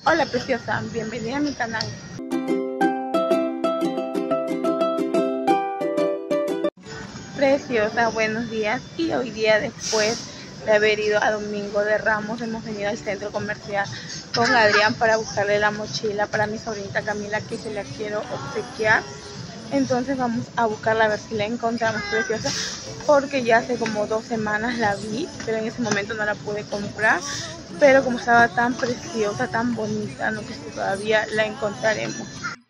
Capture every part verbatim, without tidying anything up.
Hola preciosa, bienvenida a mi canal. Preciosa, buenos días. Y hoy día, después de haber ido a Domingo de Ramos, hemos venido al centro comercial con Adrián para buscarle la mochila para mi sobrinita Camila, que se la quiero obsequiar. Entonces vamos a buscarla a ver si la encontramos, preciosa, porque ya hace como dos semanas la vi, pero en ese momento no la pude comprar. Pero como estaba tan preciosa, tan bonita, no sé si todavía la encontraremos.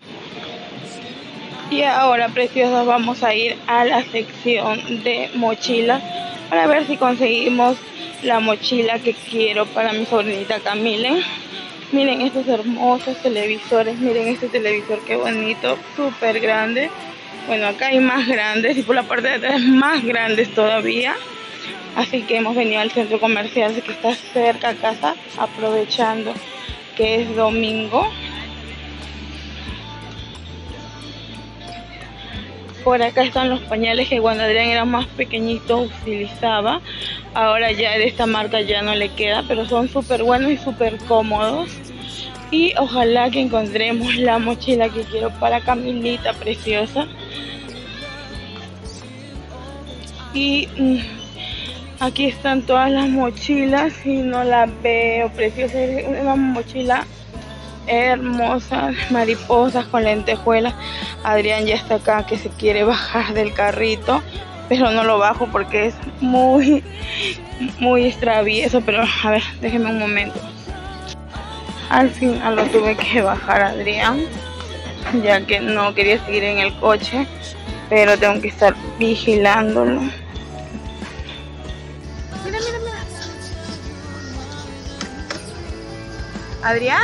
Y ahora, preciosas, vamos a ir a la sección de mochilas para ver si conseguimos la mochila que quiero para mi sobrinita Camila. Miren estos hermosos televisores, miren este televisor qué bonito, súper grande. Bueno, acá hay más grandes y por la parte de atrás más grandes todavía. Así que hemos venido al centro comercial que está cerca a casa, aprovechando que es domingo. Por acá están los pañales que cuando Adrián era más pequeñito utilizaba. Ahora ya de esta marca ya no le queda, pero son súper buenos y súper cómodos. Y ojalá que encontremos la mochila que quiero para Camilita preciosa. Y mmm, aquí están todas las mochilas y no las veo, preciosa. Es una mochila hermosa, mariposas con lentejuelas. Adrián ya está acá que se quiere bajar del carrito, pero no lo bajo porque es muy muy travieso. Pero a ver, déjenme un momento. Al final lo tuve que bajar, Adrián, ya que no quería seguir en el coche, pero tengo que estar vigilándolo. Mira, mira, mira. Adrián.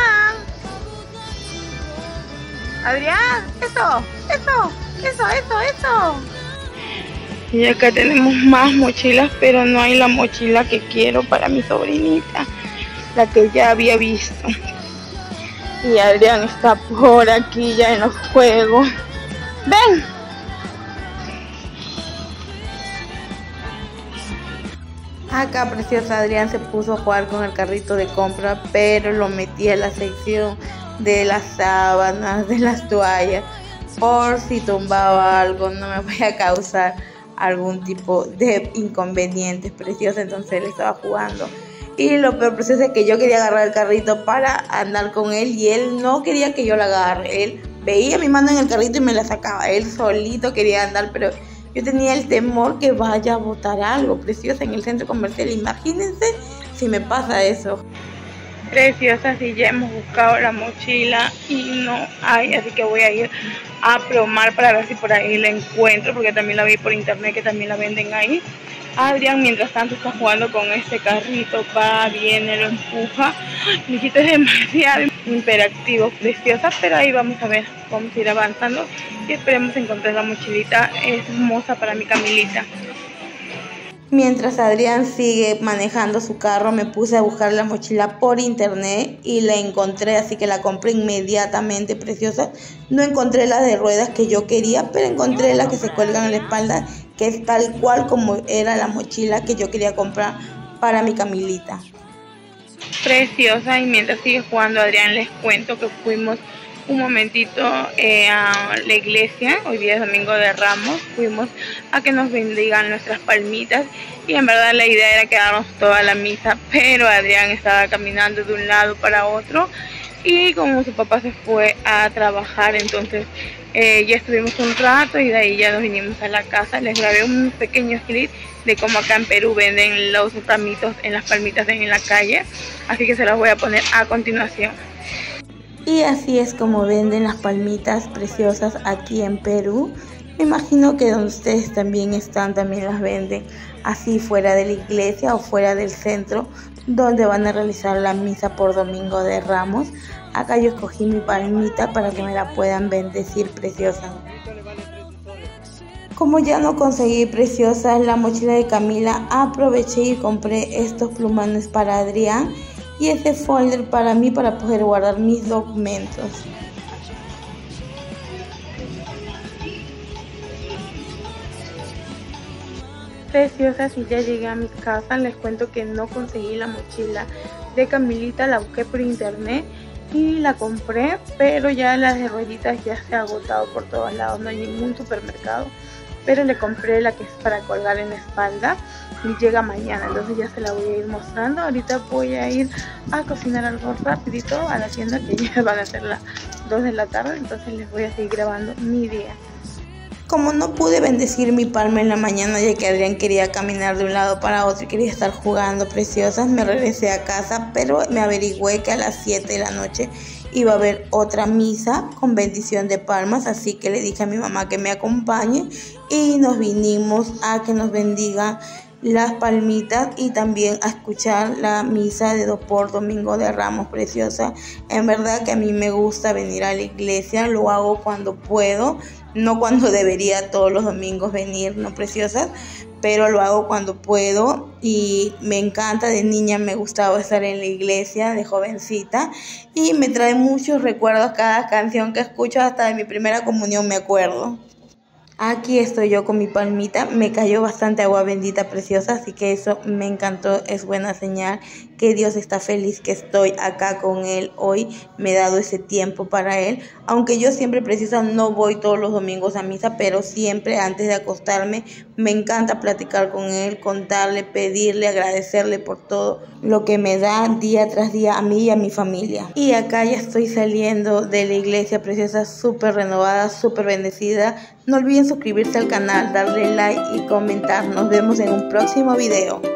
Adrián, eso, eso, eso, eso, eso. Y acá tenemos más mochilas, pero no hay la mochila que quiero para mi sobrinita, la que ya había visto. Y Adrián está por aquí ya en los juegos. ¡Ven! Acá, preciosa, Adrián se puso a jugar con el carrito de compra, pero lo metí a la sección de las sábanas, de las toallas, por si tumbaba algo, no me vaya a causar algún tipo de inconvenientes, preciosa. Entonces él estaba jugando. Y lo peor, preciosa, es que yo quería agarrar el carrito para andar con él y él no quería que yo la agarre. Él veía mi mano en el carrito y me la sacaba. Él solito quería andar, pero yo tenía el temor que vaya a botar algo, preciosa, en el centro comercial. Imagínense si me pasa eso. Preciosa, si ya hemos buscado la mochila y no hay, así que voy a ir a Promar para ver si por ahí la encuentro, porque también la vi por internet que también la venden ahí. Adrián, mientras tanto, está jugando con este carrito, va, viene, lo empuja. Mi hijito es demasiado hiperactivo, preciosa, pero ahí vamos a ver, vamos a ir avanzando y esperemos encontrar la mochilita hermosa para mi Camilita. Mientras Adrián sigue manejando su carro, me puse a buscar la mochila por internet y la encontré, así que la compré inmediatamente, preciosa. No encontré las de ruedas que yo quería, pero encontré las que se cuelgan en la espalda, que es tal cual como era la mochila que yo quería comprar para mi Camilita. Preciosa, y mientras sigue jugando Adrián, les cuento que fuimos un momentito eh, a la iglesia. Hoy día es Domingo de Ramos. Fuimos a que nos bendigan nuestras palmitas y en verdad la idea era quedarnos toda la misa, pero Adrián estaba caminando de un lado para otro y como su papá se fue a trabajar, entonces eh, ya estuvimos un rato y de ahí ya nos vinimos a la casa. Les grabé un pequeño clip de cómo acá en Perú venden los ramitos en las palmitas en la calle, así que se los voy a poner a continuación. Y así es como venden las palmitas preciosas aquí en Perú. Me imagino que donde ustedes también están, también las venden así fuera de la iglesia o fuera del centro donde van a realizar la misa por Domingo de Ramos. Acá yo escogí mi palmita para que me la puedan bendecir, preciosa. Como ya no conseguí, preciosa, la mochila de Camila, aproveché y compré estos plumones para Adrián y ese folder para mí para poder guardar mis documentos. Preciosas, y ya llegué a mi casa. Les cuento que no conseguí la mochila de Camilita, la busqué por internet y la compré, pero ya las de rueditas ya se ha agotado por todos lados, no hay ningún supermercado, pero le compré la que es para colgar en la espalda y llega mañana, entonces ya se la voy a ir mostrando. Ahorita voy a ir a cocinar algo rapidito a la tienda, que ya van a ser las dos de la tarde, entonces les voy a seguir grabando mi día. Como no pude bendecir mi palma en la mañana, ya que Adrián quería caminar de un lado para otro y quería estar jugando preciosas, me regresé a casa, pero me averigüé que a las siete de la noche iba a haber otra misa con bendición de palmas, así que le dije a mi mamá que me acompañe y nos vinimos a que nos bendiga las palmitas y también a escuchar la misa de dos por Domingo de Ramos, preciosa. En verdad que a mí me gusta venir a la iglesia, lo hago cuando puedo, no cuando debería todos los domingos venir, no, preciosas, pero lo hago cuando puedo y me encanta. De niña me gustaba estar en la iglesia, de jovencita, y me trae muchos recuerdos cada canción que escucho, hasta de mi primera comunión me acuerdo. Aquí estoy yo con mi palmita, me cayó bastante agua bendita, preciosa, así que eso me encantó, es buena señal que Dios está feliz que estoy acá con Él hoy, me he dado ese tiempo para Él, aunque yo siempre, preciosa, no voy todos los domingos a misa, pero siempre antes de acostarme me encanta platicar con Él, contarle, pedirle, agradecerle por todo lo que me da día tras día a mí y a mi familia. Y acá ya estoy saliendo de la iglesia, preciosa, súper renovada, súper bendecida. No olviden suscribirse al canal, darle like y comentar. Nos vemos en un próximo video.